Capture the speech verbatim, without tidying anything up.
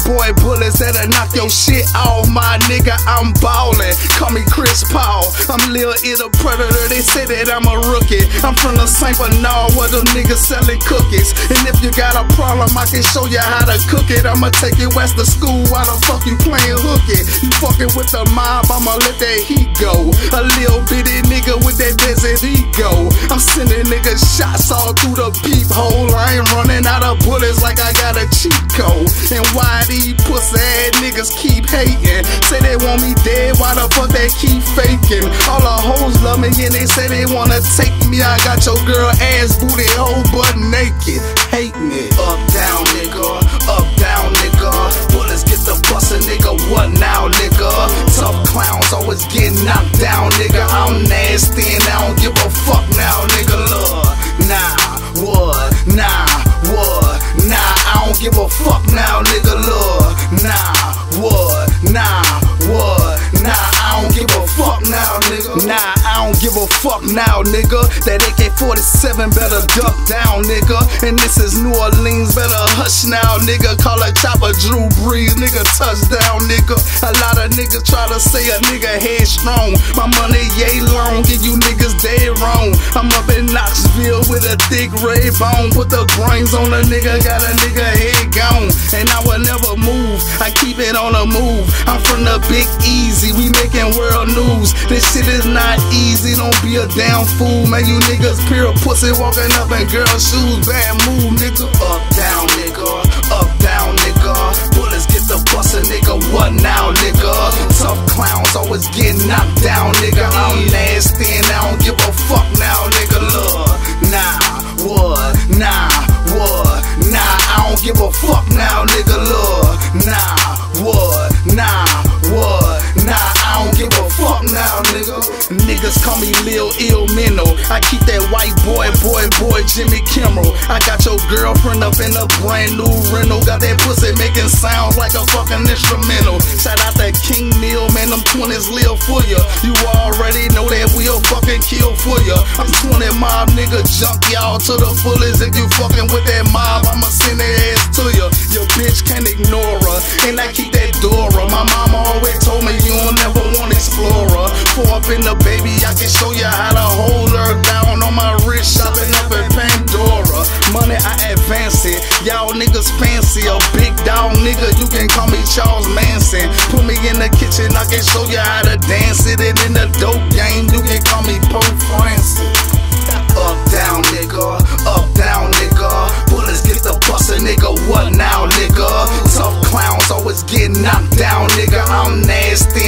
boy bullets that'll knock your shit off, my nigga. I'm ballin', call me Chris Paul. I'm Lil It a Predator, they say that I'm a rookie. I'm from the Saint Bernard where them niggas selling cookies. And if you got a problem, I can show you how to cook it. I'ma take you west to school, why the fuck you playing hooky? You fucking with the mob, I'ma let that heat go. A little bitty nigga with that desert ego. I'm sending niggas shots all through the peephole. I ain't running out of bullets like I got a cheat code. And why these pussy ass niggas keep hating? Say they want me dead, why the fuck they keep faking? All the hoes love me and they say they wanna take me. I got your girl ass booty whole butt naked. Hate me. Up down nigga, up down nigga. Bullets get the bustin' nigga, what now nigga? Tough clowns always get knocked down nigga. I'm nasty and I don't give a fuck now nigga. Look, nah, what, nah, what, nah, I don't give a fuck now nigga. Look, nah, what, nah, what, nah, I don't give a fuck now nigga. Nah, I don't give a fuck now nigga. That A K forty-seven better duck down nigga. And this is New Orleans, better hush now nigga. Call a chopper Drew Brees, nigga touchdown nigga. A lot of niggas try to say a nigga headstrong. My money yay long, and you niggas dead wrong. I'm up in Knoxville with a thick red bone. Put the brains on a nigga, got a nigga head gone. And I will never move, I keep it on the move. I'm from the Big Easy, we making world news. This shit is not easy, don't be a damn fool. Man, you niggas pure pussy walking up in girl shoes. Bad move, nigga. Up down, nigga. Up down, nigga. Bullets get the bustin', nigga. What now, nigga? Tough clowns always get knocked down, nigga. I'm nasty and I don't give a fuck now, nigga. Look, nah, what, nah, what, nah, I don't give a fuck now, nigga. Look, nah, what, nah, what, nah, I don't give a fuck now, nigga. Niggas call me Lil Ill Minnow. I keep that white boy, boy, boy, Jimmy Kimmel. I got your girlfriend up in a brand new rental. Got that pussy making sounds like a fucking instrumental. Shout out that King Neil, man, them twenties live for ya. You already know that we'll fucking kill for ya. I'm twenty mob nigga, jump y'all to the fullest. If you fucking with that mob, I'ma send that ass to ya. Your bitch can't ignore her, and I keep that Dora. My mama always told me you don't never want explorer. For up in the baby, I can show you how to hold her down on my wrist, shopping up at Pandora. Money, I advance it, y'all niggas fancy. A big dog nigga, you can call me Charles Manson. Put me in the kitchen, I can show you how to dance it. And in the dope game, you can call me Pope Francis. Up down nigga, up down nigga. Bullets get the bustin' nigga, what now nigga? Tough clowns always get knocked down nigga. I'm nasty